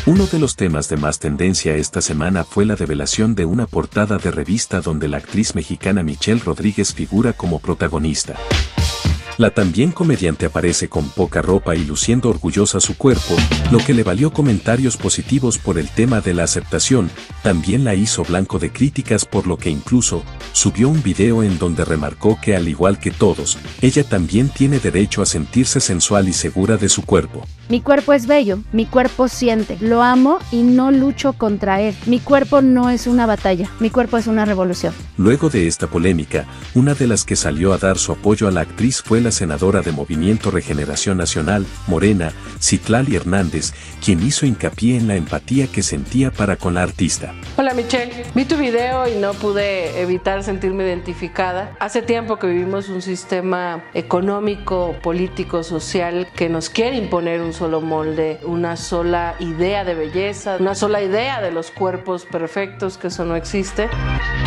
Uno de los temas de más tendencia esta semana fue la revelación de una portada de revista donde la actriz mexicana Michelle Rodríguez figura como protagonista. La también comediante aparece con poca ropa y luciendo orgullosa su cuerpo, lo que le valió comentarios positivos por el tema de la aceptación. También la hizo blanco de críticas, por lo que incluso subió un video en donde remarcó que al igual que todos, ella también tiene derecho a sentirse sensual y segura de su cuerpo. Mi cuerpo es bello, mi cuerpo siente, lo amo y no lucho contra él. Mi cuerpo no es una batalla, mi cuerpo es una revolución. Luego de esta polémica, una de las que salió a dar su apoyo a la actriz fue la senadora de Movimiento Regeneración Nacional, Morena, Citlali Hernández, quien hizo hincapié en la empatía que sentía para con la artista. Hola Michelle, vi tu video y no pude evitar sentirme identificada. Hace tiempo que vivimos un sistema económico, político, social que nos quiere imponer un solo molde, una sola idea de belleza, una sola idea de los cuerpos perfectos, que eso no existe.